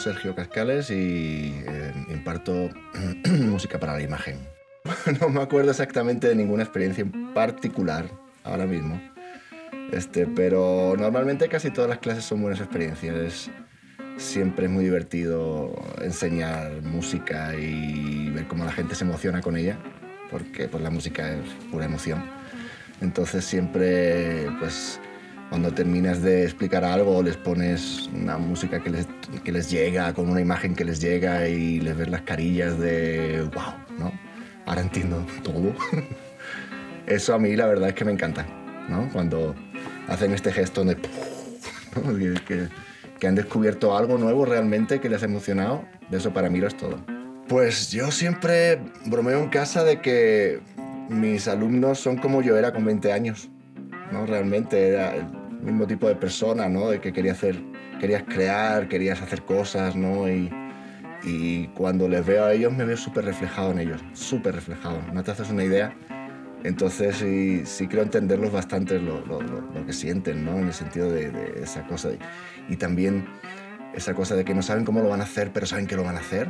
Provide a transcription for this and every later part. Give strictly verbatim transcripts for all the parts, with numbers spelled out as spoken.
Sergio Cascales y eh, imparto música para la imagen. No me acuerdo exactamente de ninguna experiencia en particular ahora mismo, este, pero normalmente casi todas las clases son buenas experiencias. Es, siempre es muy divertido enseñar música y ver cómo la gente se emociona con ella, porque pues, la música es pura emoción. Entonces siempre, pues, cuando terminas de explicar algo, les pones una música que les, que les llega, con una imagen que les llega y les ves las carillas de wow, ¿no? Ahora entiendo todo. Eso a mí la verdad es que me encanta, ¿no? Cuando hacen este gesto de ¿no? que, que, que han descubierto algo nuevo realmente que les ha emocionado, eso para mí lo es todo. Pues yo siempre bromeo en casa de que mis alumnos son como yo era con veinte años, ¿no? Realmente era el mismo tipo de persona, ¿no? De que quería hacer, querías crear, querías hacer cosas, ¿no? Y, y cuando les veo a ellos me veo súper reflejado en ellos, súper reflejado. ¿No te haces una idea? Entonces sí, sí creo entenderlos bastante lo, lo, lo, lo que sienten, ¿no? En el sentido de, de esa cosa. De, y también esa cosa de que no saben cómo lo van a hacer, pero saben que lo van a hacer.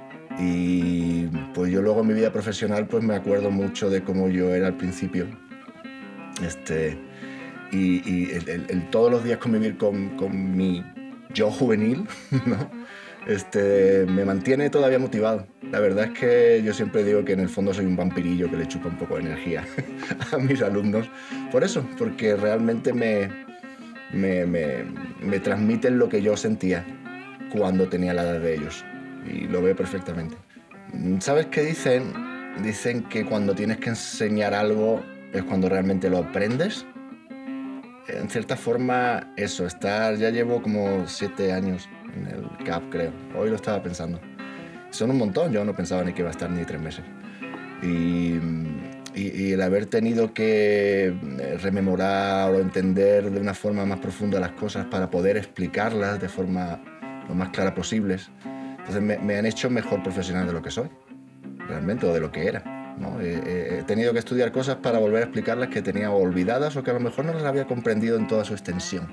Y pues yo luego en mi vida profesional pues me acuerdo mucho de cómo yo era al principio. Este, y y el, el, el todos los días convivir con, con mi yo juvenil, ¿no? Este, me mantiene todavía motivado. La verdad es que yo siempre digo que en el fondo soy un vampirillo que le chupa un poco de energía a mis alumnos. Por eso, porque realmente me, me, me, me transmiten lo que yo sentía cuando tenía la edad de ellos. Y lo veo perfectamente. ¿Sabes qué dicen? Dicen que cuando tienes que enseñar algo es cuando realmente lo aprendes. En cierta forma, eso, estar, ya llevo como siete años en el C A P, creo. Hoy lo estaba pensando. Son un montón, yo no pensaba ni que iba a estar ni tres meses. Y, y, y el haber tenido que rememorar o entender de una forma más profunda las cosas para poder explicarlas de forma lo más clara posible. Entonces me, me han hecho mejor profesional de lo que soy, realmente, o de lo que era, ¿no? He, he tenido que estudiar cosas para volver a explicarlas que tenía olvidadas o que a lo mejor no las había comprendido en toda su extensión.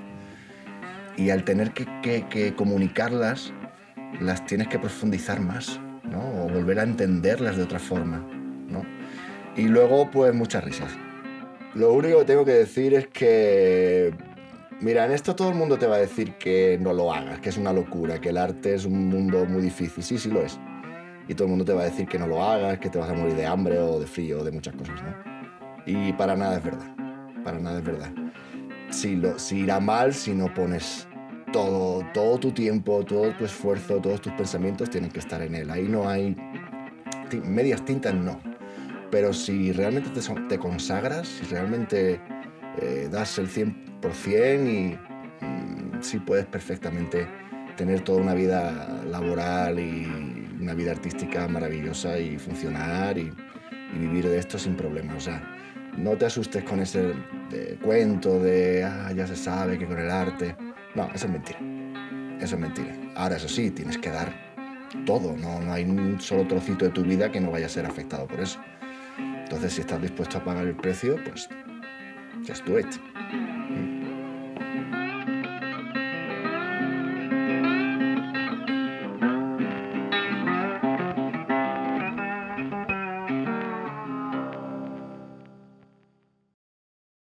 Y al tener que, que, que comunicarlas, las tienes que profundizar más, ¿no? O volver a entenderlas de otra forma, ¿no? Y luego, pues, muchas risas. Lo único que tengo que decir es que... Mira, en esto todo el mundo te va a decir que no lo hagas, que es una locura, que el arte es un mundo muy difícil. Sí, sí lo es. Y todo el mundo te va a decir que no lo hagas, que te vas a morir de hambre o de frío o de muchas cosas, ¿no? Y para nada es verdad. Para nada es verdad. Si, lo, si irá mal si no pones todo, todo tu tiempo, todo tu esfuerzo, todos tus pensamientos tienen que estar en él. Ahí no hay... Medias tintas no. Pero si realmente te, te consagras, si realmente eh, das el cien por cien y mm, sí puedes perfectamente tener toda una vida laboral y una vida artística maravillosa y funcionar y, y vivir de esto sin problemas. O sea, no te asustes con ese de, cuento de ah, ya se sabe que con el arte... No, eso es mentira. Eso es mentira. Ahora, eso sí, tienes que dar todo. No, no hay un solo trocito de tu vida que no vaya a ser afectado por eso. Entonces, si estás dispuesto a pagar el precio, pues just do it.